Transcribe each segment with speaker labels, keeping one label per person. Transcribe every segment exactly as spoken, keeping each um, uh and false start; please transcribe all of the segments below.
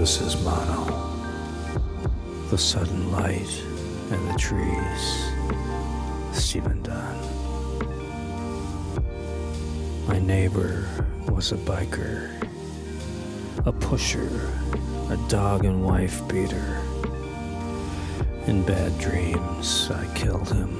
Speaker 1: This is Mono. The sudden light and the trees. Stephen Dunn. My neighbor was a biker, a pusher, a dog and wife beater. In bad dreams, I killed him.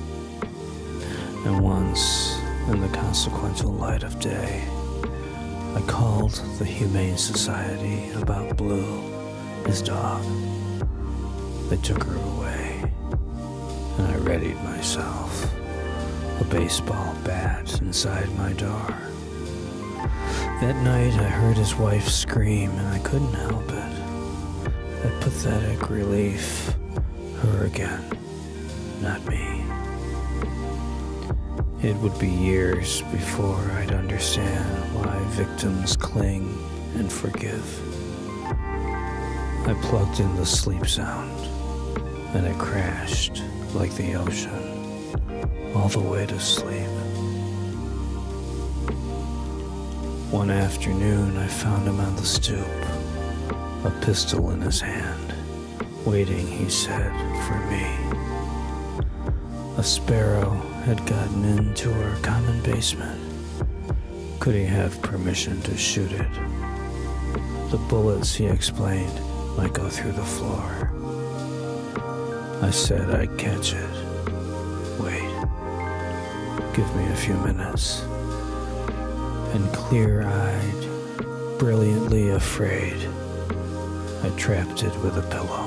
Speaker 1: And once, in the consequential light of day, I called the Humane Society about Blue, his dog. They took her away, and I readied myself, a baseball bat inside my door. That night I heard his wife scream, and I couldn't help it. That pathetic relief, her again, not me. It would be years before I'd understand why victims cling and forgive. I plugged in the sleep sound, and it crashed like the ocean, all the way to sleep. One afternoon, I found him on the stoop, a pistol in his hand, waiting, he said, for me. A sparrow had gotten into our common basement. Could he have permission to shoot it? The bullets, he explained, might go through the floor. I said I'd catch it. Wait. Give me a few minutes. And clear-eyed, brilliantly afraid, I trapped it with a pillow.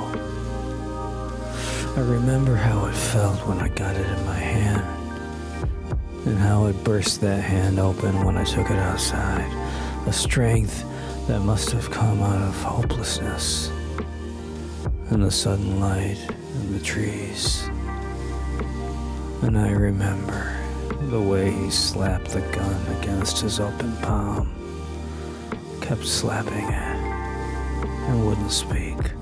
Speaker 1: I remember how it felt when I got it in my hand, and how it burst that hand open when I took it outside, a strength that must have come out of hopelessness, and the sudden light and the trees. And I remember the way he slapped the gun against his open palm, kept slapping it, and wouldn't speak.